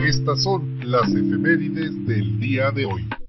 Estas son las efemérides del día de hoy.